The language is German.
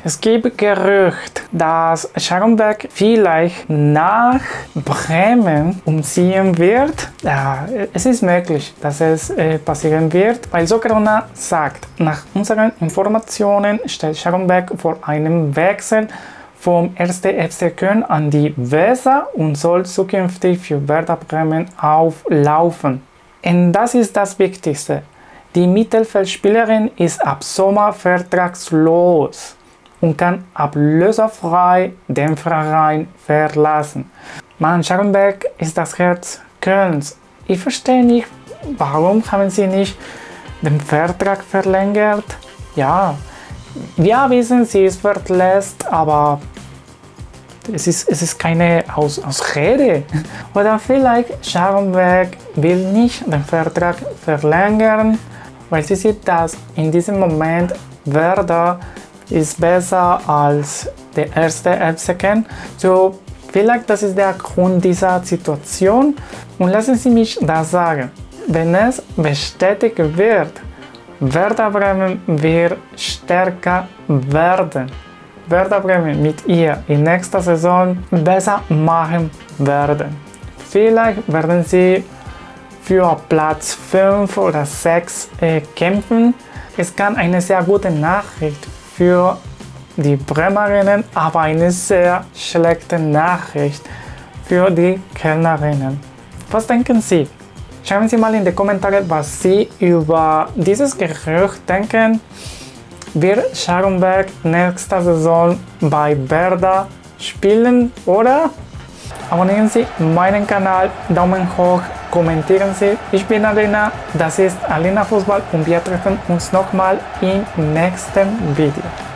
Es gibt Gerücht, dass Scharrenberg vielleicht nach Bremen umziehen wird. Ja, es ist möglich, dass es passieren wird, weil Soccerona sagt, nach unseren Informationen steht Scharrenberg vor einem Wechsel vom 1. FC Köln an die Weser und soll zukünftig für Werder Bremen auflaufen. Und das ist das Wichtigste. Die Mittelfeldspielerin ist ab Sommer vertragslos und kann ablösefrei den Verein verlassen. Scharrenberg ist das Herz Kölns. Ich verstehe nicht, warum haben sie nicht den Vertrag verlängert. Ja, wir wissen, sie ist verletzt, aber es ist keine Ausrede. Oder vielleicht Scharrenberg will nicht den Vertrag verlängern, weil sie sieht, dass in diesem Moment Werder ist besser als der 1. FC Köln. So, vielleicht das ist der Grund dieser Situation. Und lassen Sie mich das sagen. Wenn es bestätigt wird, Werder Bremen wird stärker werden. Werder Bremen mit ihr in nächster Saison besser machen werden. Vielleicht werden sie für Platz 5 oder 6 kämpfen. Es kann eine sehr gute Nachricht für die Bremerinnen, aber eine sehr schlechte Nachricht für die Kölnerinnen. Was denken Sie? Schreiben Sie mal in die Kommentare, was Sie über dieses Gerücht denken. Wird Scharrenberg nächste Saison bei Werder spielen oder? Abonnieren Sie meinen Kanal, Daumen hoch, kommentieren Sie. Ich bin Alina, das ist Alina Fußball und wir treffen uns nochmal im nächsten Video.